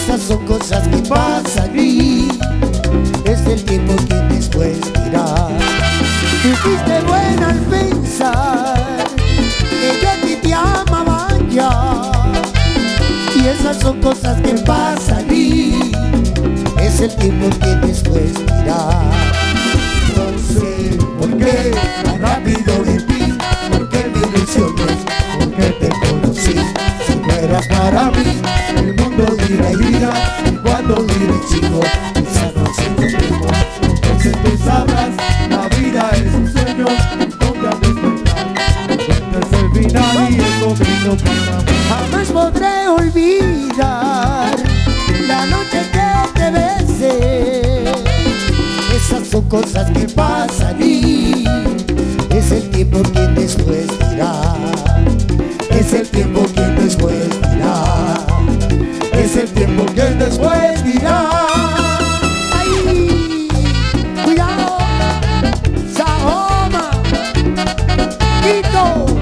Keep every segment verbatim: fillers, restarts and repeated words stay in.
Esas son cosas que pasan y es el tiempo que después dirá. Tú fuiste buena al pensar que yo a ti te amaba ya. Y esas son cosas que pasan y es el tiempo que después dirá. No sé por qué tan rápido de ti, porque me ilusioné, porque te conocí. Si no eras para mí, el mundo dirá y dirá. Y cuando diré chico, quizás no se encontremos. Entonces tú sabrás, la vida es un sueño, donde al despertar encuentras el final y el comienzo para mí. Jamás podré olvidar la noche que te besé. Esas son cosas que pasan y es el tiempo que después dirá. Es el tiempo que después dirá. Es el tiempo que después dirá. ¡Ay! ¡Cuidado! ¡Sahoma! ¡Quito!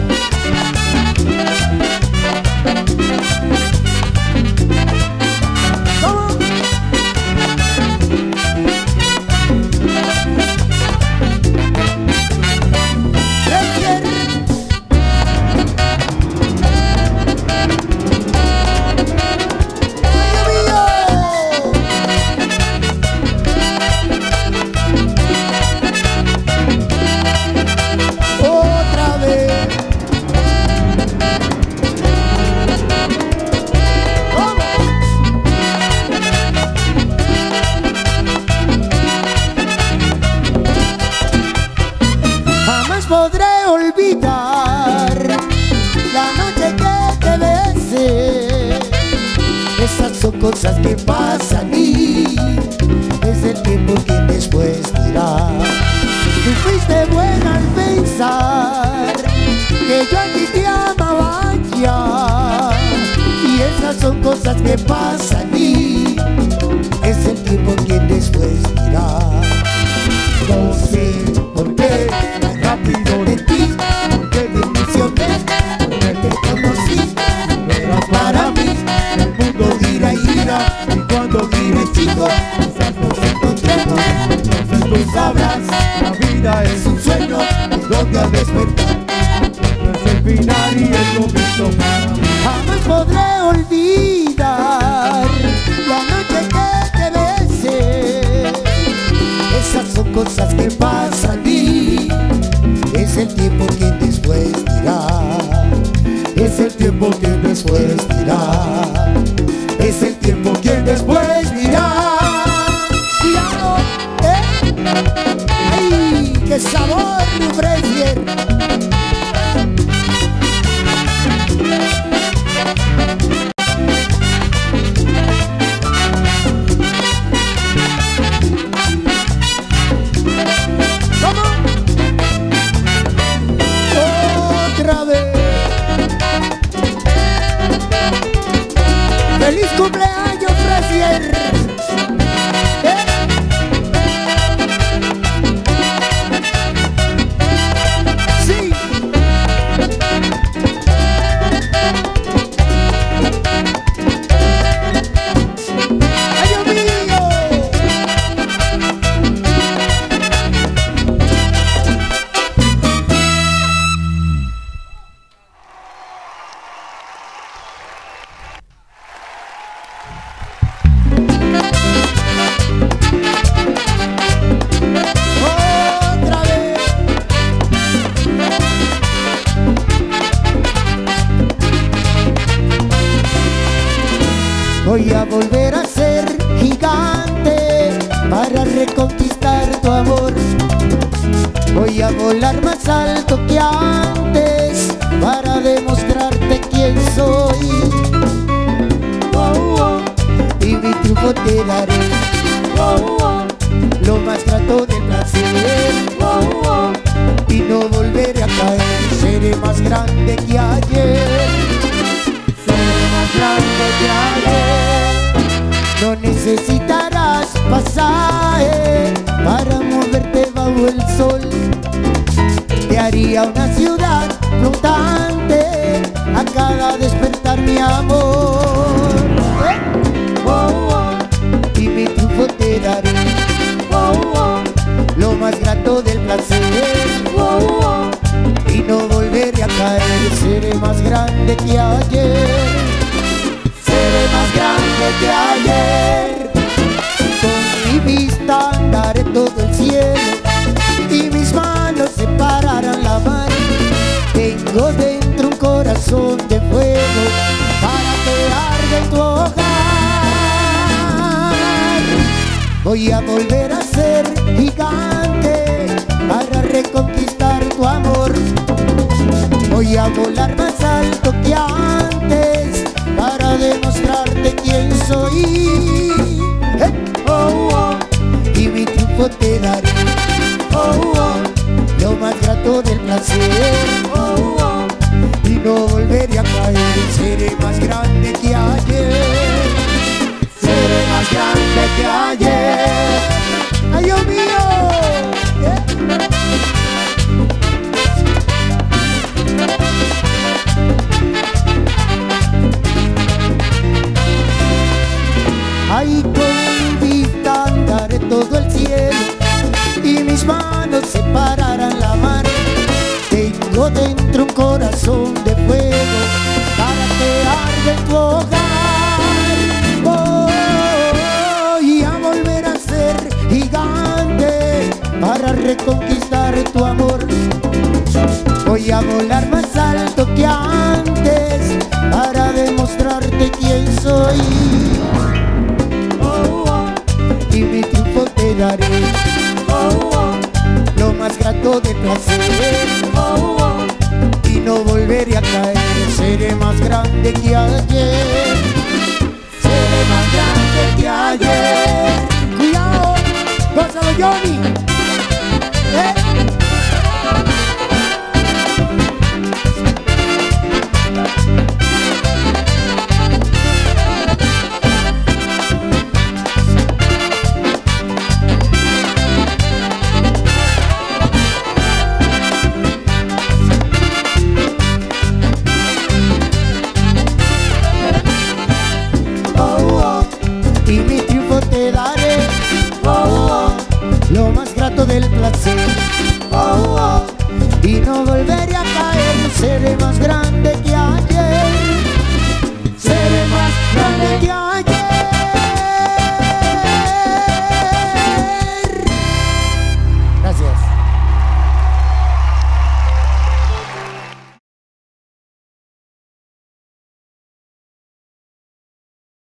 Podré olvidar la noche que te besé. Esas son cosas que pasan y es el tiempo que después dirá. Tú fuiste buena al pensar que yo a ti te amaba ya. Y esas son cosas que pasan y es el tiempo que después dirá. No sé por qué tan rápido de ti, porque me ilusioné, porque te conocí. No eras para mí, el mundo gira y gira, y cuando gire chico, quizás nos encontremos. Entonces tú sabrás, la vida es un sueño, donde al despertar es el final y el comienzo para mí. Jamás podré olvidar la noche que te besé. Esas son cosas que pasan y es el tiempo que después dirá. Es el tiempo que después dirá. Es el tiempo que después dirá. ¡Cuidado! ¿Eh? ¡Ay! ¡Qué sabor, Fresier! ¡Feliz cumpleaños, Fresier! ¿Eh? ¡Sí! ¡Ay, Dios mío! Voy a volver a ser gigante para reconquistar tu amor. Voy a volar más alto que antes para demostrarte quién soy. Oh, oh. Y mi triunfo te daré. Oh, oh. Lo más grato del placer. Oh, oh. Y no volveré a caer. Seré más grande que ayer. Más grande que ayer. No necesitarás pasaje para moverte bajo el sol. Te haría una ciudad flotante a cada despertar, mi amor. ¿Eh? grato del placer, oh, oh, y no volveré a caer. Seré más grande que ayer, seré más grande que ayer. Con mi vista andaré todo el cielo y mis manos separarán la mar. Tengo dentro un corazón de fuego para que arde en tu hogar. Voy a volver a ser gigante para reconquistar tu amor. Voy a volar más alto que antes para demostrarte quién soy. Eh, oh, oh, y mi triunfo te daré, oh, oh, lo más grato del placer, oh, oh, y no volveré a caer. Seré más grande que ayer, seré más grande que ayer. ¡Ay, Dios mío! ¿Eh? Ay, con mi vista andaré todo el cielo y mis manos separarán la mar. Tengo dentro un corazón de fuego para que arde en tu hogar. Voy a volver a ser gigante para reconquistar tu amor. Voy a volar más alto que antes para demostrarte quién soy. Oh, oh, y mi triunfo te daré, oh, oh, lo más grato de placer, oh, oh, y no volveré a caer. Seré más grande que ayer, seré más grande que ayer. Cuidado, gózalo, Johnny. ¿Eh? Y mi triunfo te daré, oh, oh, lo más grato del placer, oh, oh, y no volveré a caer. Seré más grande